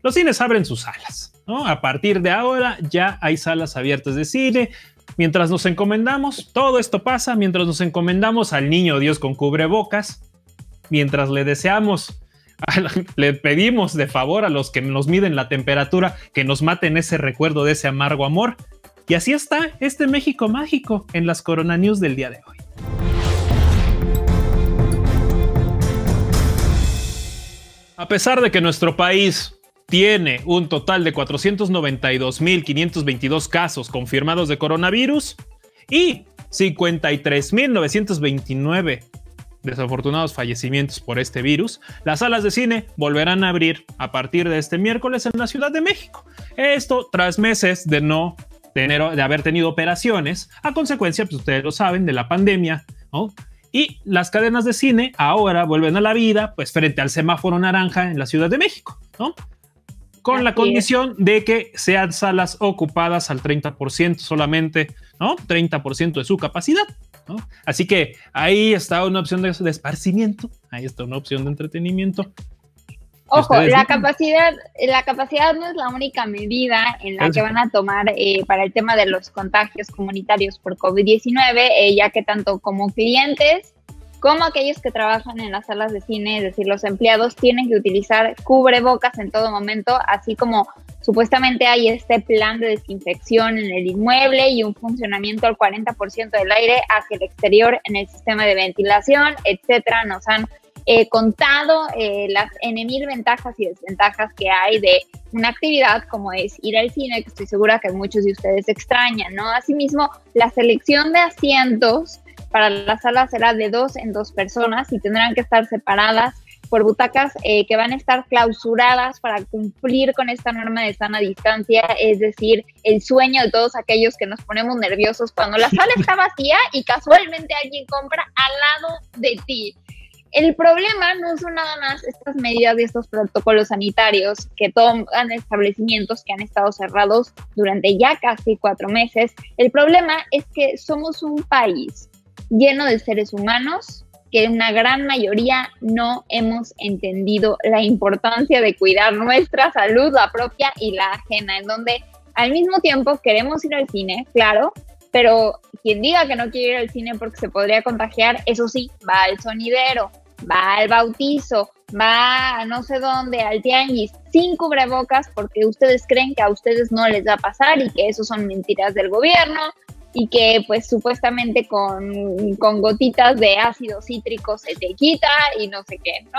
los cines abren sus salas, ¿no? A partir de ahora ya hay salas abiertas de cine. Mientras nos encomendamos, todo esto pasa mientras nos encomendamos al niño Dios con cubrebocas, mientras le deseamos, le pedimos de favor a los que nos miden la temperatura que nos maten ese recuerdo de ese amargo amor. Y así está este México mágico en las Corona News del día de hoy. A pesar de que nuestro país tiene un total de 492.522 casos confirmados de coronavirus y 53.929 desafortunados fallecimientos por este virus, las salas de cine volverán a abrir a partir de este miércoles en la Ciudad de México. Esto tras meses de haber tenido operaciones a consecuencia, pues ustedes lo saben, de la pandemia, ¿no? Y las cadenas de cine ahora vuelven a la vida, pues frente al semáforo naranja en la Ciudad de México, ¿no? Con la condición de que sean salas ocupadas al 30% solamente, ¿no? 30% de su capacidad, ¿no? Así que ahí está una opción de esparcimiento, ahí está una opción de entretenimiento. Ojo, la capacidad no es la única medida en la que van a tomar para el tema de los contagios comunitarios por COVID-19, ya que tanto como clientes como aquellos que trabajan en las salas de cine, es decir, los empleados, tienen que utilizar cubrebocas en todo momento, así como supuestamente hay este plan de desinfección en el inmueble y un funcionamiento al 40% del aire hacia el exterior en el sistema de ventilación, etcétera. Nos han contado las N,000 ventajas y desventajas que hay de una actividad como es ir al cine, que estoy segura que muchos de ustedes extrañan, ¿no? Asimismo, la selección de asientos para la sala será de 2 en 2 personas y tendrán que estar separadas por butacas que van a estar clausuradas para cumplir con esta norma de sana distancia, es decir, el sueño de todos aquellos que nos ponemos nerviosos cuando la sala está vacía y casualmente alguien compra al lado de ti. El problema no son nada más estas medidas de estos protocolos sanitarios que toman establecimientos que han estado cerrados durante ya casi 4 meses. El problema es que somos un país lleno de seres humanos que una gran mayoría no hemos entendido la importancia de cuidar nuestra salud, la propia y la ajena, en donde al mismo tiempo queremos ir al cine, claro, pero quien diga que no quiere ir al cine porque se podría contagiar, eso sí, va al sonidero, va al bautizo, va a no sé dónde, al tianguis, sin cubrebocas porque ustedes creen que a ustedes no les va a pasar y que eso son mentiras del gobierno y que pues supuestamente con gotitas de ácido cítrico se te quita y no sé qué, ¿no?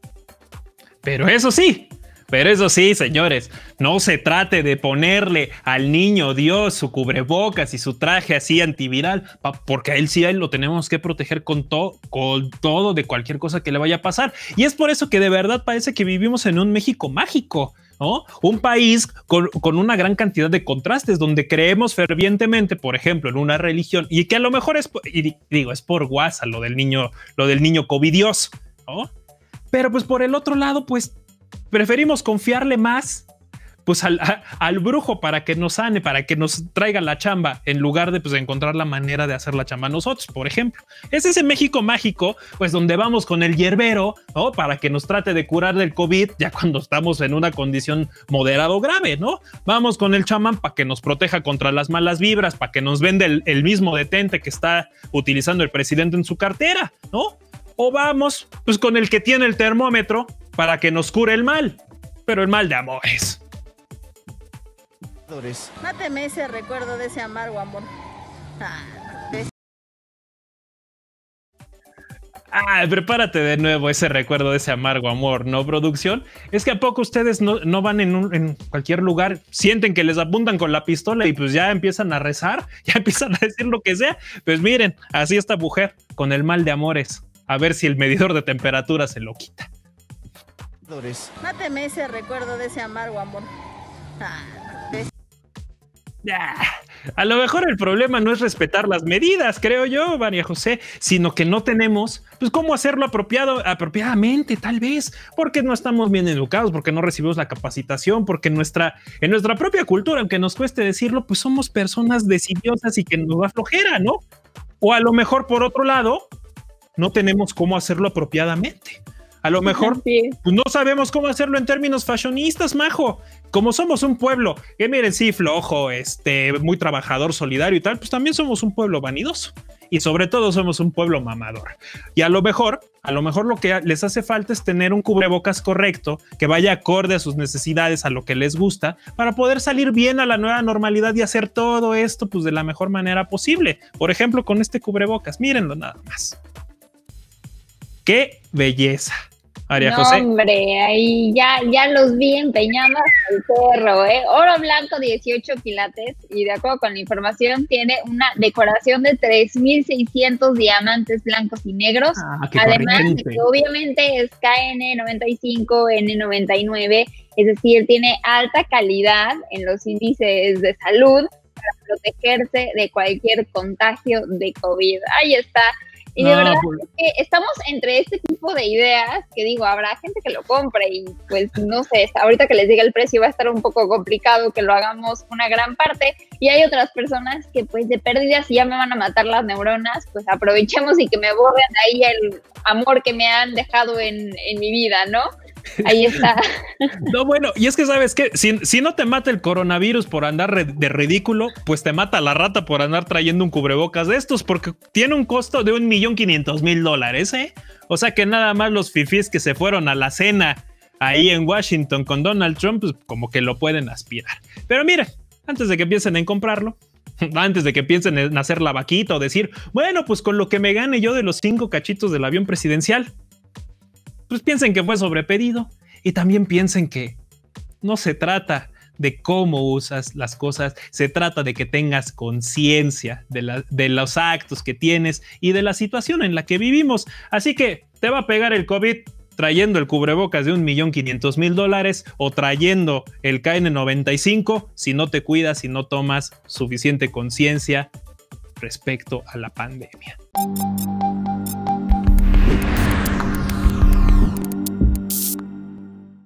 Pero eso sí, señores, no se trate de ponerle al niño Dios su cubrebocas y su traje así antiviral, porque a él sí lo tenemos que proteger con todo de cualquier cosa que le vaya a pasar. Y es por eso que de verdad parece que vivimos en un México mágico, ¿no? Un país con una gran cantidad de contrastes, donde creemos fervientemente, por ejemplo, en una religión, y que a lo mejor es por guasa lo del niño covidios, ¿no? Pero pues por el otro lado, pues preferimos confiarle más pues al brujo para que nos sane, para que nos traiga la chamba, en lugar de pues encontrar la manera de hacer la chamba nosotros, por ejemplo. Es ese México mágico, pues donde vamos con el hierbero, ¿no? Para que nos trate de curar del COVID ya cuando estamos en una condición moderada o grave, ¿no? Vamos con el chamán para que nos proteja contra las malas vibras, para que nos venda el mismo detente que está utilizando el presidente en su cartera, ¿no? O vamos pues con el que tiene el termómetro para que nos cure el mal, pero el mal de amores. Máteme ese recuerdo de ese amargo amor. Prepárate de nuevo ese recuerdo de ese amargo amor, ¿no, producción? Es que ¿a poco ustedes no van en cualquier lugar, sienten que les apuntan con la pistola y pues ya empiezan a rezar, ya empiezan a decir lo que sea? Pues miren, así esta mujer con el mal de amores, a ver si el medidor de temperatura se lo quita. Máteme ese recuerdo de ese amargo amor. A lo mejor el problema no es respetar las medidas, creo yo, María José, sino que no tenemos pues cómo hacerlo apropiadamente, tal vez, porque no estamos bien educados, porque no recibimos la capacitación, porque en nuestra propia cultura, aunque nos cueste decirlo, pues somos personas desidiosas y que nos da flojera, ¿no? O a lo mejor por otro lado, no tenemos cómo hacerlo apropiadamente. A lo mejor Sí. pues no sabemos cómo hacerlo en términos fashionistas, majo. Como somos un pueblo que miren, sí, flojo, muy trabajador, solidario y tal, pues también somos un pueblo vanidoso. Y sobre todo somos un pueblo mamador. Y a lo mejor lo que les hace falta es tener un cubrebocas correcto que vaya acorde a sus necesidades, a lo que les gusta, para poder salir bien a la nueva normalidad y hacer todo esto pues de la mejor manera posible. Por ejemplo, con este cubrebocas, mírenlo nada más. ¡Qué belleza! María José. Hombre, ahí ya los vi empeñando hasta el perro, ¿eh? Oro blanco 18 quilates y de acuerdo con la información tiene una decoración de 3,600 diamantes blancos y negros. Además de que obviamente es KN95, N99, es decir, tiene alta calidad en los índices de salud para protegerse de cualquier contagio de COVID. Ahí está. Y de verdad es que estamos entre este tipo de ideas que digo, habrá gente que lo compre y pues no sé, ahorita que les diga el precio va a estar un poco complicado que lo hagamos una gran parte y hay otras personas que pues de pérdidas si ya me van a matar las neuronas, pues aprovechemos y que me borren ahí el amor que me han dejado en mi vida, ¿no? Ahí está. No, bueno, y es que sabes que si no te mata el coronavirus por andar de ridículo, pues te mata la rata por andar trayendo un cubrebocas de estos, porque tiene un costo de $1,500,000, ¿eh? O sea que nada más los fifís que se fueron a la cena ahí en Washington con Donald Trump, pues como que lo pueden aspirar. Pero mira, antes de que piensen en comprarlo, antes de que piensen en hacer la vaquita o decir, bueno, pues con lo que me gane yo de los 5 cachitos del avión presidencial, pues piensen que fue sobrepedido y también piensen que no se trata de cómo usas las cosas, se trata de que tengas conciencia de los actos que tienes y de la situación en la que vivimos. Así que te va a pegar el COVID trayendo el cubrebocas de $1,500,000 o trayendo el KN95 si no te cuidas, si no tomas suficiente conciencia respecto a la pandemia.